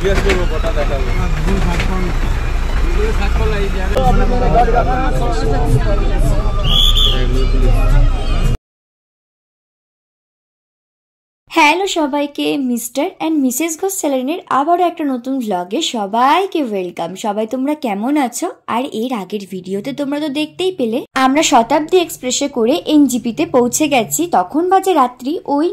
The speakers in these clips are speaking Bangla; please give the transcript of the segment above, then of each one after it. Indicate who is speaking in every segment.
Speaker 1: জিজ্ঞেস করবো কথা দেখাবো
Speaker 2: হ্যালো সবাইকে, মিস্টার অ্যান্ড মিসেস ঘোষ স্যালারিনের আবারও একটা নতুন ব্লগে সবাইকে ওয়েলকাম। সবাই তোমরা কেমন আছো? আর এর আগের ভিডিওতে তোমরা তো দেখতেই পেলে আমরা শতাব্দী এক্সপ্রেসে করে এনজিপিতে পৌঁছে গেছি। তখন বাজে রাত্রি ওই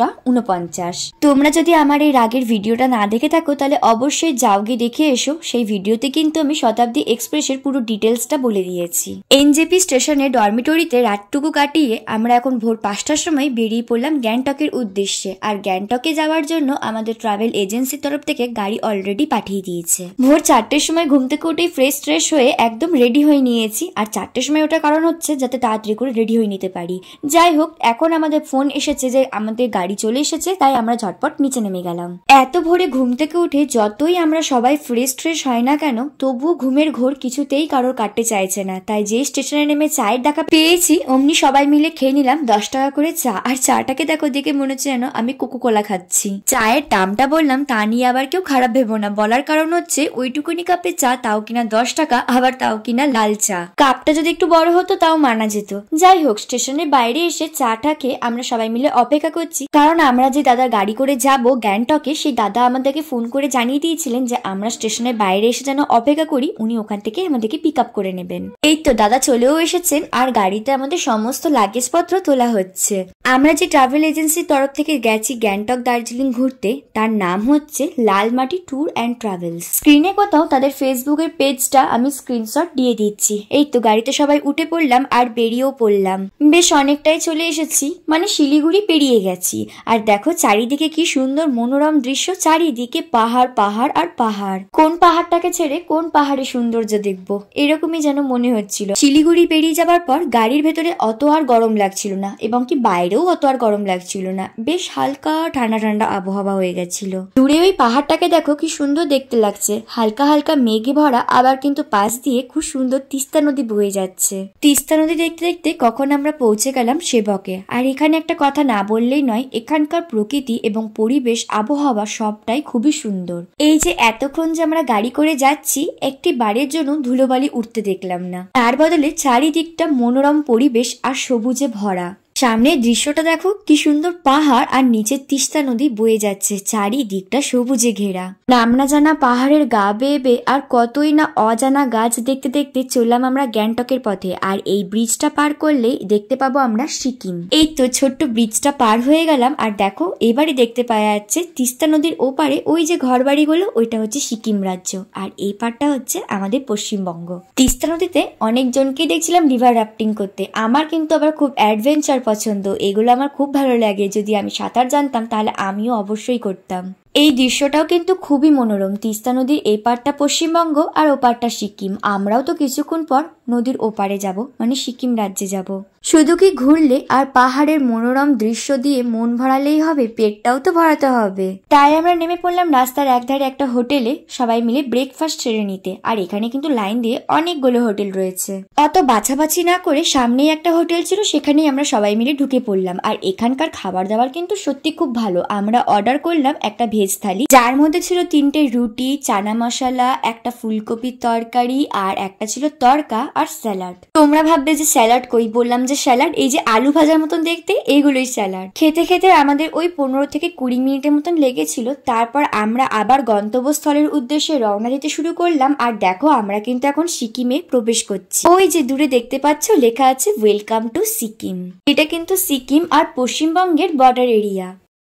Speaker 2: 10:49। তোমরা যদি আমার এই আগের ভিডিওটা না দেখে থাকো তাহলে অবশ্যই যাও গিয়ে দেখে এসো। সেই ভিডিওতে কিন্তু আমি শতাব্দী এক্সপ্রেসের পুরো ডিটেলসটা বলে দিয়েছি। এনজেপি স্টেশনে ডরমিটরিতে রাতটুকু কাটিয়ে আমরা এখন ভোর 5টার সময় বেরিয়ে পড়লাম গ্যাংটকের উদ্দেশ্যে। আর গ্যাংটকে যাওয়ার জন্য আমাদের ট্রাভেল এজেন্সির তরফ থেকে গাড়ি অলরেডি পাঠিয়ে দিয়েছে। ভোর 4টের সময় ঘুম থেকে উঠে ফ্রেশ হয়ে একদম রেডি হয়ে নিয়েছি। আর 4টের সময় ওটার কারণ হচ্ছে যাতে তাড়াতাড়ি করে রেডি হয়ে নিতে পারি। যাই হোক, এখন আমাদের ফোন এসেছে যে আমাদের গাড়ি চলে এসেছে, তাই আমরা ঝটপট নিচে নেমে গেলাম। এত ভোরে ঘুম থেকে উঠে যতই আমরা সবাই ফ্রেশ হয় না কেন, তবুও ঘুমের ঘোর কিছুতেই কারোর কাটতে চাইছে না। তাই যে স্টেশনে নেমে চায়ের দেখা পেয়েছি অমনি সবাই মিলে খেয়ে নিলাম 10 টাকা করে চা। আর চাটাকে দেখো, দেখে মনে হচ্ছে যেন আমি কোকোকোলা খাচ্ছি। চায়ের দামটা বললাম তা নিয়ে আবার কেউ খারাপ ভেবো না। বলার কারণ হচ্ছে ওইটুকুনি কাপে চা, তাও কিনা 10 টাকা, আবার তাও কিনা লাল চা। কাপটা যদি একটু বড় হতো তাও মানা যেত। যাই হোক, স্টেশনের বাইরে এসে চাটা খেয়ে আমরা সবাই মিলে অপেক্ষা করছি, কারণ আমরা যে দাদার গাড়ি করে যাব গ্যাংটকে, সেই দাদা আমাদেরকে ফোন করে জানিয়ে দিয়েছিলেন যে আমরা স্টেশনের বাইরে এসে যেন অপেক্ষা করি, উনি ওখান থেকে আমাদেরকে পিক আপ করে নেবেন। এই তো দাদা চলেও এসেছেন আর গাড়িতে আমাদের সমস্ত লাগেজ পত্র তোলা হচ্ছে। আমরা যে ট্রাভেল এজেন্সির তরফ থেকে গেছি গ্যাংটক দার্জিলিং ঘুরতে, তার নাম হচ্ছে লালমাটি ট্যুর অ্যান্ড ট্রাভেলস। স্ক্রিনে কোথাও তাদের ফেসবুকের পেজটা আমি স্ক্রিনশট দিয়ে দিচ্ছি। এই তো গাড়িতে সবাই উঠে পড়লাম আর বেরিয়েও পড়লাম। বেশ অনেকটাই চলে এসেছি, মানে শিলিগুড়ি পেরিয়ে গেছি। আর দেখো চারিদিকে কি সুন্দর মনোরম দৃশ্য, চারিদিকে পাহাড় পাহাড় আর পাহাড়। কোন পাহাড়টাকে ছেড়ে কোন পাহাড়ে সৌন্দর্য দেখবো, এরকমই যেন মনে হচ্ছিল। শিলিগুড়ি পেরিয়ে যাবার পর গাড়ির ভেতরে অত আর গরম লাগছিল না, এবং কি বাইরেও অত আর গরম লাগছিল না। বেশ হালকা ঠান্ডা ঠান্ডা আবহাওয়া হয়ে গেছিল। দূরে ওই পাহাড়টাকে দেখো কি সুন্দর দেখতে লাগছে, হালকা হালকা মেঘে ভরা। আবার কিন্তু পাশ দিয়ে খুব সুন্দর তিস্তা নদী বয়ে যাচ্ছে। তিস্তা নদী দেখতে দেখতে কখন আমরা পৌঁছে গেলাম সেবকে। আর এখানে একটা কথা না বললেই নয়, এখানকার প্রকৃতি এবং পরিবেশ, আবহাওয়া সবটাই খুবই সুন্দর। এই যে এতক্ষণ যে আমরা গাড়ি করে যাচ্ছি, একটি বাড়ির জন্য ধুলোবালি উঠতে দেখলাম না। তার বদলে চারিদিকটা মনোরম পরিবেশ আর সবুজে ভরা। সামনের দৃশ্যটা দেখো কি সুন্দর, পাহাড় আর নিচের তিস্তা নদী বয়ে যাচ্ছে, চারিদিকটা সবুজে ঘেরা। নাম না জানা পাহাড়ের গা বেয়ে বেয়ে আর কতই না অজানা গাছ দেখতে দেখতে চললাম আমরা গ্যাংটকের পথে। আর এই ব্রিজটা পার করলেই দেখতে পাবো আমরা সিকিম। এই তো ছোট্ট ব্রিজটা পার হয়ে গেলাম। আর দেখো এবারে দেখতে পাওয়া যাচ্ছে তিস্তা নদীর ওপারে ওই যে ঘর বাড়িগুলো, ওইটা হচ্ছে সিকিম রাজ্য। আর এই পারটা হচ্ছে আমাদের পশ্চিমবঙ্গ। তিস্তা নদীতে অনেকজনকেই দেখছিলাম রিভার রাফটিং করতে। আমার কিন্তু আবার খুব অ্যাডভেঞ্চার পছন্দ, এগুলো আমার খুব ভালো লাগে। যদি আমি সাঁতার জানতাম তাহলে আমিও অবশ্যই করতাম। এই দৃশ্যটাও কিন্তু খুবই মনোরম। তিস্তা নদীর এই পারটা পশ্চিমবঙ্গ আর ওপারটা সিকিম। আমরাও তো কিছুক্ষণ পর নদীর ওপারে যাব, মানে সিকিম রাজ্যে যাব। শুধু কি ঘুরলে আর পাহাড়ের মনোরম দৃশ্য দিয়ে মন ভরালেই হবে, পেটটাও তো ভরাতে হবে। তাই আমরা নেমে পড়লাম রাস্তার একধারে একটা হোটেলে সবাই মিলে ব্রেকফাস্ট সেরে নিতে। আর এখানে কিন্তু লাইন দিয়ে অনেকগুলো হোটেল রয়েছে। অত বাছাবাছি না করে সামনেই একটা হোটেল ছিল, সেখানেই আমরা সবাই মিলে ঢুকে পড়লাম। আর এখানকার খাবার দাবার কিন্তু সত্যি খুব ভালো। আমরা অর্ডার করলাম একটা ভেজ থালি, যার মধ্যে ছিল 3টে রুটি, চানা মশলা, একটা ফুলকপির তরকারি আর একটা ছিল তরকা আর স্যালাড। তোমরা ভাববে যে স্যালাড কই, বললাম যে স্যালাড এই যে আলু ভাজার মতন দেখতে, এইগুলোই স্যালাড। খেতে খেতে আমাদের ওই 15 থেকে 20 মিনিটের মতন লেগেছিল। তারপর আমরা আবার গন্তব্যস্থলের উদ্দেশ্যে রওনা দিতে শুরু করলাম। আর দেখো আমরা কিন্তু এখন সিকিমে প্রবেশ করছি। ওই যে দূরে দেখতে পাচ্ছ লেখা আছে ওয়েলকাম টু সিকিম। এটা কিন্তু সিকিম আর পশ্চিমবঙ্গের বর্ডার এরিয়া।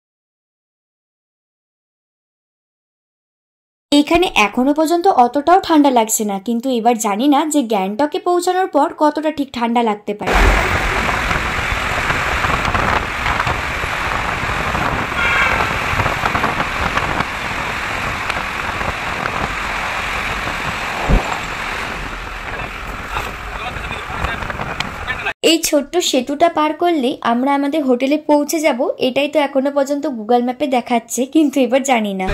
Speaker 2: এখানে এখনো পর্যন্ত অতটাও ঠান্ডা লাগছে না, কিন্তু এবার জানি না যে গ্যাংটকে পৌঁছানোর পর কতটা ঠিক ঠান্ডা লাগতে পারে। এই ছোট্ট সেতুটা পার করলেই আমরা আমাদের হোটেলে পৌঁছে যাব, এটাই তো এখনো পর্যন্ত গুগল ম্যাপে দেখাচ্ছে, কিন্তু এবার জানি না।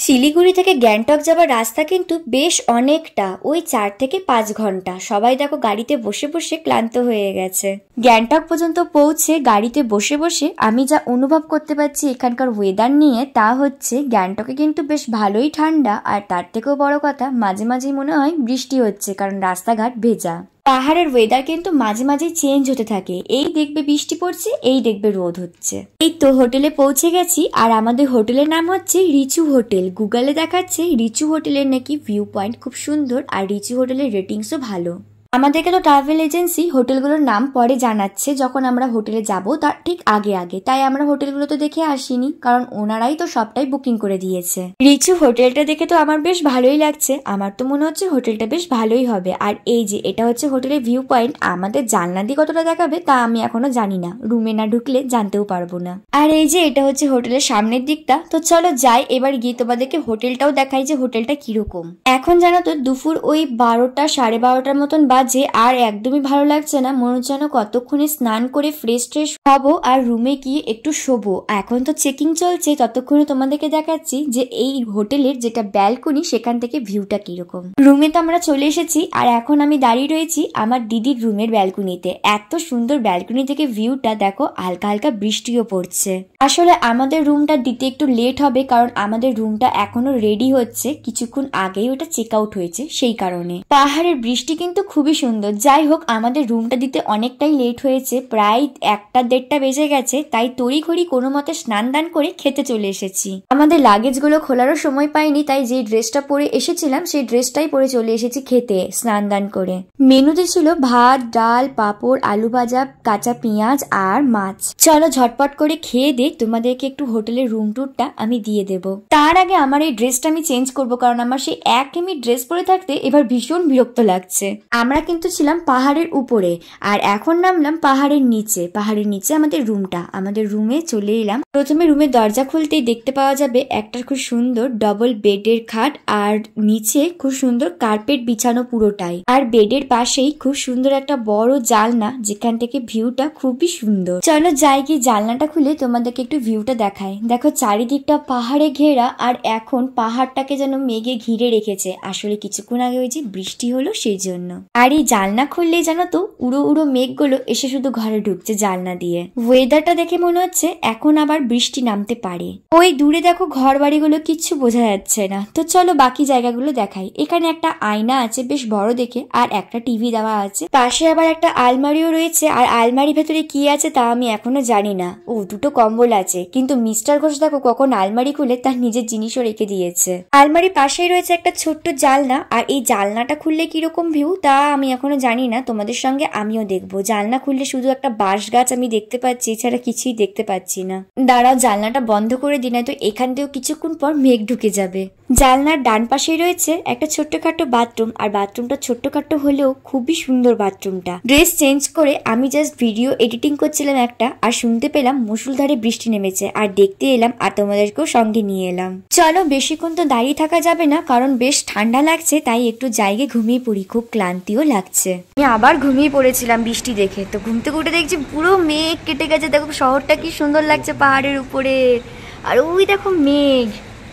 Speaker 2: শিলিগুড়ি থেকে গ্যাংটক যাবার রাস্তা কিন্তু বেশ অনেকটা, ওই 4 থেকে 5 ঘন্টা। সবাই দেখো গাড়িতে বসে বসে ক্লান্ত হয়ে গেছে। গ্যাংটক পর্যন্ত পৌঁছে গাড়িতে বসে বসে আমি যা অনুভব করতে পারছি এখানকার ওয়েদার নিয়ে, তা হচ্ছে গ্যাংটকে কিন্তু বেশ ভালোই ঠান্ডা, আর তার থেকেও বড় কথা মাঝে মাঝেই মনে হয় বৃষ্টি হচ্ছে, কারণ রাস্তাঘাট ভেজা। পাহাড়ের ওয়েদার কিন্তু মাঝে মাঝে চেঞ্জ হতে থাকে, এই দেখবে বৃষ্টি পড়ছে, এই দেখবে রোদ হচ্ছে। এই তো হোটেলে পৌঁছে গেছি, আর আমাদের হোটেলের নাম হচ্ছে রিচু হোটেল। গুগলে দেখাচ্ছে রিচু হোটেলের নাকি ভিউ পয়েন্ট খুব সুন্দর, আর রিচু হোটেলের রেটিংসও ভালো। আমাদেরকে তো ট্রাভেল এজেন্সি হোটেলগুলোর নাম পরে জানাচ্ছে যখন আমরা হোটেলে যাব, তার ঠিক আগে আগে, তাই আমরা হোটেলগুলো তো দেখে আসিনি, কারণ ওনারাই তো সবটাই বুকিং করে দিয়েছে। রিচু হোটেলটা দেখে তো আমার বেশ ভালোই লাগছে, আমার তো মনে হচ্ছে হোটেলটা বেশ ভালোই হবে। আর এই যে এটা হচ্ছে হোটেলের ভিউ পয়েন্ট, আমাদের জানলা দিয়ে কতটা দেখাবে তা আমি এখনো জানি না, রুমে না ঢুকলে জানতেও পারবো না। আর এই যে এটা হচ্ছে হোটেলের সামনের দিকটা, তো চলো যাই এবার গিয়ে তোমাদেরকে হোটেলটাও দেখাই যে হোটেলটা কিরকম। এখন জানো তো দুপুর ওই 12টা 12:30 মতন যে আর একদমই ভালো লাগছে না, মনে হচ্ছে যেন কতক্ষণে স্নান করে ফ্রেশ হবো আর রুমে গিয়ে একটু শোবো। এখন তো চেকিং চলছে, ততক্ষণে তোমাদেরকে দেখাচ্ছি যে এই হোটেলের যেটা ব্যালকনি সেখান থেকে ভিউটা কিরকম। রুমে তো আমরা চলে এসেছি, আর এখন আমি দাঁড়িয়ে রয়েছি আমার দিদির রুমের ব্যালকনিতে। এত সুন্দর ব্যালকনি থেকে ভিউটা দেখো, হালকা হালকা বৃষ্টিও পড়ছে। আসলে আমাদের রুমটা দিতে একটু লেট হবে, কারণ আমাদের রুমটা এখনো রেডি হচ্ছে, কিছুক্ষণ আগেই ওটা চেক আউট হয়েছে, সেই কারণে। পাহাড়ের বৃষ্টি কিন্তু খুবই সুন্দর। যাই হোক, আমাদের রুমটা দিতে অনেকটাই লেট হয়েছে, প্রায় 1টা-1:30 বেজে গেছে, তাই তড়িঘড়ি কোনো মতে স্নান দান করে খেতে চলে এসেছি। আমাদের লাগেজগুলো খোলারও সময় পাইনি, তাই যে ড্রেসটা পরে এসেছিলাম সেই ড্রেসটাই পরে চলে এসেছি খেতে স্নান দান করে। মেনুতে ছিল ভাত, ডাল, পাঁপড়, আলু ভাজা, কাঁচা পেঁয়াজ আর মাছ। চলো ঝটপট করে খেয়ে দে, তোমাদেরকে একটু হোটেলের রুম ট্যুরটা আমি দিয়ে দেবো। তার আগে আমার এই ড্রেসটা আমি চেঞ্জ করবো, কারণ আমার সেই একঘেয়েমি ড্রেস পরে থাকতে এবার ভীষণ বিরক্ত লাগছে। আমরা কিন্তু ছিলাম পাহাড়ের উপরে, আর এখন নামলাম পাহাড়ের নিচে। পাহাড়ের নিচে আমাদের রুমটা, আমাদের রুমে চলে এলাম। প্রথমে রুমের দরজা খুলতেই দেখতে পাওয়া যাবে একটা খুব সুন্দর ডবল বেডের খাট, আর নিচে খুব সুন্দর কার্পেট বিছানো পুরোটাই। আর বেডের পাশেই খুব সুন্দর একটা বড় জানলা, যেখান থেকে ভিউটা খুবই সুন্দর। চলো যাই গিয়ে জানলাটা খুলে তোমাদেরকে একটু ভিউটা দেখায়। দেখো চারিদিকটা পাহাড়ে ঘেরা, আর এখন পাহাড়টাকে যেন মেঘে ঘিরে রেখেছে। আসলে কিছুক্ষণ আগে ওই যে বৃষ্টি হলো সেই জন্য। আর এই জানলা খুললেই জানো তো উড়ো উড়ো মেঘগুলো এসে শুধু ঘরে ঢুকছে জানলা দিয়ে। ওয়েদারটা দেখে মনে হচ্ছে এখন আবার বৃষ্টি নামতে পারে। ওই দূরে দেখো ঘর বাড়িগুলো কিচ্ছু বোঝা যাচ্ছে না। তো চলো বাকি জায়গাগুলো দেখাই। এখানে একটা আয়না আছে বেশ বড় দেখে, আর একটা টিভি দেওয়া আছে। পাশে আবার একটা আলমারিও রয়েছে, আর আলমারির ভেতরে কি আছে তা আমি এখনো জানি না। ও, 2টো কম্বল আছে, কিন্তু মিস্টার ঘোষ দেখো কখন আলমারি খুলে তার নিজের জিনিসও রেখে দিয়েছে। আলমারির পাশেই রয়েছে একটা ছোট্ট জানলা, আর এই জানলাটা খুললে কিরকম ভিউ তা আমি এখনো জানি না, তোমাদের সঙ্গে আমিও দেখবো। জানলা খুললে শুধু একটা বাঁশ গাছ আমি দেখতে পাচ্ছি, এছাড়া কিছুই দেখতে পাচ্ছি না। দাঁড়াও জানলাটা বন্ধ করে দিই, না তো এখান থেকেও কিছুক্ষণ পর মেঘ ঢুকে যাবে। জানলার ডান পাশেই রয়েছে একটা ছোট্টখাট্টো বাথরুম, আর বাথরুমটা ছোট্টখাট্টো হলেও খুবই সুন্দর বাথরুমটা। ড্রেস চেঞ্জ করে আমি জাস্ট ভিডিও এডিটিং করছিলাম একটা, আর শুনতে পেলাম মুষলধারে বৃষ্টি নেমেছে, আর দেখতে এলাম, আর তোমাদেরকেও সঙ্গে নিয়ে এলাম। চলো বেশিক্ষণ তো দাঁড়িয়ে থাকা যাবে না, কারণ বেশ ঠান্ডা লাগছে, তাই একটু জায়গায় ঘুমিয়ে পড়ি, খুব ক্লান্তিও লাগছে। আমি আবার ঘুমিয়ে পড়েছিলাম বৃষ্টি দেখে, তো ঘুমতে ঘুরতে দেখছি পুরো মেঘ কেটে গেছে। দেখো শহরটা কি সুন্দর লাগছে পাহাড়ের উপরে, আর ওই দেখো মেঘ,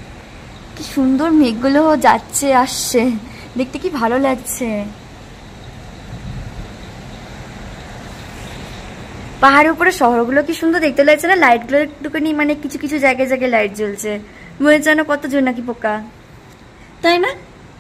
Speaker 2: কি সুন্দর মেঘগুলো যাচ্ছে আসছে, দেখতে কি ভালো লাগছে। পাহাড়ের উপরে শহরগুলো কি সুন্দর দেখতে লাগছে না, লাইটগুলো একটুখানি মানে কিছু কিছু জায়গায় জায়গায় লাইট জ্বলছে, মনে হচ্ছে না কত জোনাকি পোকা, তাই না?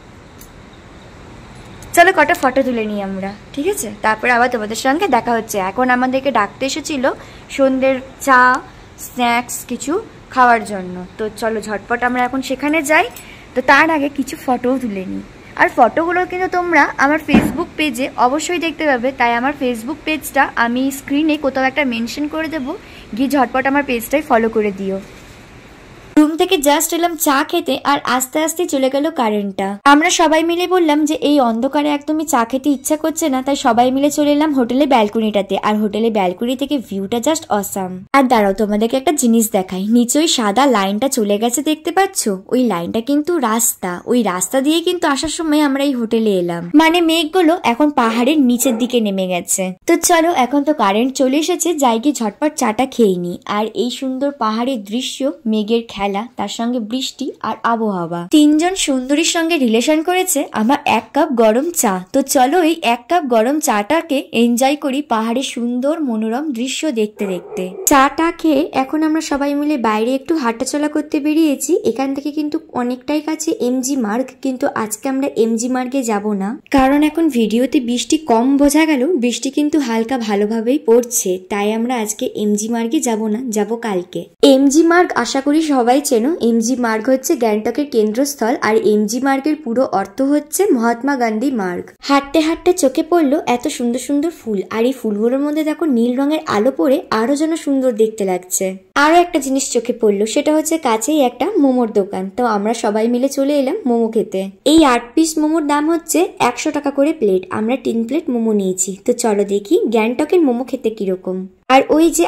Speaker 2: চলো কটা ফটো তুলে নিই আমরা, ঠিক আছে? তারপরে আবার তোমাদের সঙ্গে দেখা হচ্ছে। এখন আমাদেরকে ডাকতে এসেছিল সন্ধ্যের চা স্ন্যাক্স কিছু খাওয়ার জন্য, তো চলো ঝটপট আমরা এখন সেখানে যাই। তো তার আগে কিছু ফটোও তুলে নিই, আর ফটোগুলো কিন্তু তোমরা আমার ফেসবুক পেজে অবশ্যই দেখতে পাবে, তাই আমার ফেসবুক পেজটা আমি স্ক্রিনে কোথাও একটা মেনশন করে দেবো, গিয়ে ঝটপট আমার পেজটাই ফলো করে দিও। রুম থেকে জাস্ট এলাম চা খেতে, আর আস্তে আস্তে চলে গেল কারেন্টটা। আমরা সবাই মিলে বললাম যে এই অন্ধকারে একদমই চা খেতে ইচ্ছা করছে না, তাই সবাই মিলে চলে এলাম হোটেলের ব্যালকনিটাতে, আর হোটেলের ব্যালকনি থেকে ভিউটা জাস্ট অসাম। আর দাঁড়াও তোমাদেরকে একটা জিনিস দেখাই, নিচে ওই সাদা লাইনটা চলে গেছে দেখতে পাচ্ছ, ওই লাইনটা কিন্তু রাস্তা, ওই রাস্তা দিয়ে কিন্তু আসার সময় আমরা এই হোটেলে এলাম। মানে মেঘগুলো এখন পাহাড়ের নিচের দিকে নেমে গেছে। তো চলো এখন তো কারেন্ট চলে এসেছে, যাই গিয়ে ঝটপট চাটা খেয়ে নি। আর এই সুন্দর পাহাড়ের দৃশ্য, মেঘের খেলা, বেলা, তার সঙ্গে বৃষ্টি আর আবহাওয়া, তিনজন সুন্দরীর সঙ্গে রিলেশন করেছে আমার 1 কাপ গরম চা। তো চলো এই 1 কাপ গরম চাটাকে এনজয় করি পাহাড়ের সুন্দর মনোরম দৃশ্য দেখতে দেখতে। চাটা খেয়ে এখন আমরা সবাই মিলে বাইরে একটু হাঁটাচলা করতে বেরিয়েছি। এখান থেকে কিন্তু অনেকটাই কাছে এমজি মার্গ, কিন্তু আজকে আমরা এমজি মার্গে যাব না, কারণ এখন ভিডিওতে বৃষ্টি কম বোঝা গেল, বৃষ্টি কিন্তু হালকা ভালোভাবেই পড়ছে, তাই আমরা আজকে এমজি মার্গে যাব না, যাব কালকে। এমজি মার্গ আশা করি সবাই চেনো। এমজি মার্গ হচ্ছে গ্যাংটকের কেন্দ্রস্থল, আর এমজি মার্গের পুরো অর্থ হচ্ছে মহাত্মা গান্ধী মার্গ। হাঁটতে হাঁটতে চোখে পড়লো এত সুন্দর সুন্দর ফুল, আর এই ফুলগুলোর মধ্যে দেখো নীল রঙের আলো পড়ে আরো যেন সুন্দর দেখতে লাগছে। আরো একটা জিনিস চোখে পড়লো, সেটা হচ্ছে কাছেই একটা মোমোর দোকান। তো আমরা সবাই মিলে চলে এলাম মোমো খেতে। এই 8 পিস মোমোর দাম হচ্ছে 100 টাকা করে প্লেট। আমরা 3 প্লেট মোমো নিয়েছি। তো চলো দেখি গ্যাংটকের মোমো খেতে কিরকম। আর ওই যে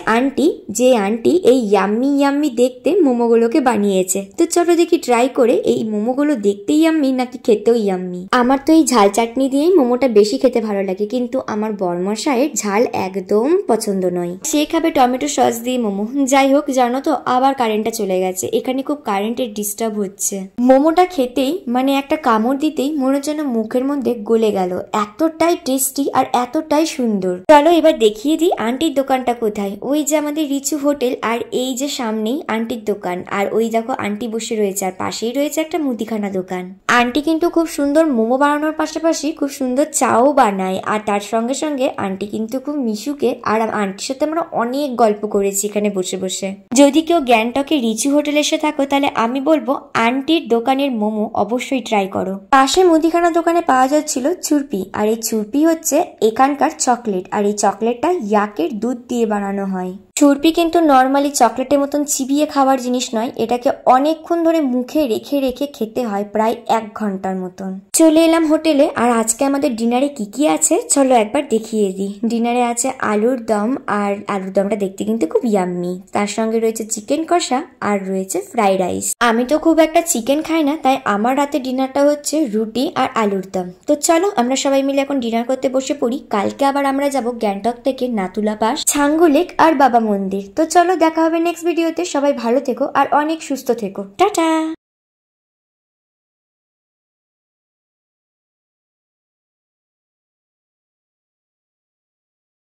Speaker 2: আন্টি এই ইয়াম্মি ইয়াম্মি দেখতে মোমোগুলোকে বানিয়েছে। তো চলো দেখি ট্রাই করে এই মোমোগুলো দেখতে ইয়াম্মি নাকি খেতেও ইয়াম্মি। আমার তো এই ঝাল চাটনি দিয়েই মোমোটা বেশি খেতে ভালো লাগে, কিন্তু আমার বরমশাইয়ের ঝাল একদম পছন্দ নয়, সে খাবে টমেটো সস দিয়ে মোমো। যাই হোক, জানো তো আবার কারেন্টটা চলে গেছে, এখানে খুব কারেন্টের ডিস্টার্ব হচ্ছে। মোমোটা খেতেই মানে একটা কামড় দিতেই মনে যেন মুখের মধ্যে গলে গেল, এতটাই টেস্টি আর এতটাই সুন্দর। চলো এবার দেখিয়ে দিই আন্টির দোকানটা কোথায়। ওই যে আমাদের রিচু হোটেল, আর এই যে সামনেই আন্টির দোকান, আর ওই দেখো আন্টি বসে রয়েছে, আর পাশেই রয়েছে একটা মুদিখানা দোকান। আন্টি কিন্তু খুব সুন্দর মোমো বানানোর পাশাপাশি খুব সুন্দর চাও বানায়, আর তার সঙ্গে সঙ্গে আন্টি কিন্তু খুব মিশুকে, আর আন্টির সাথে আমরা অনেক গল্প করেছি এখানে বসে বসে। যদি কেউ গ্যাংটকে রিচু হোটেল এসে থাকো, তাহলে আমি বলবো আন্টির দোকানের মোমো অবশ্যই ট্রাই করো। পাশে মুদিখানা দোকানে পাওয়া যাচ্ছিল ছুরপি, আর এই ছুরপি হচ্ছে এখানকার চকলেট, আর এই চকলেটটা ইয়াকের দুধ দিয়ে বানানো হয়। ছুরপি কিন্তু নর্মালি চকলেটের মতন চিবিয়ে খাওয়ার জিনিস নয়, এটাকে অনেকক্ষণ ধরে মুখে রেখে রেখে খেতে হয়, প্রায় 1 ঘন্টার মতন। চলে এলাম হোটেলে, আর আজকে আমাদের ডিনারে কি কি আছে চলো একবার দেখিয়ে দিই। ডিনারে আছে আলুর দম, আর আলুর দমটা দেখতে কিন্তু খুব ইয়াম্মি। তার সঙ্গে রয়েছে চিকেন কষা, আর রয়েছে ফ্রাইড রাইস। আমি তো খুব একটা চিকেন খাই না, তাই আমার রাতে ডিনারটা হচ্ছে রুটি আর আলুর দম। তো চলো আমরা সবাই মিলে এখন ডিনার করতে বসে পড়ি। কালকে আবার আমরা যাব গ্যাংটক থেকে নাতুলা পাস, ছাঙ্গু লেক আর বাবা মন্দির। তো চলো দেখা হবে নেক্সট ভিডিওতে। সবাই ভালো থেকো আর অনেক সুস্থ থেকো। টাটা।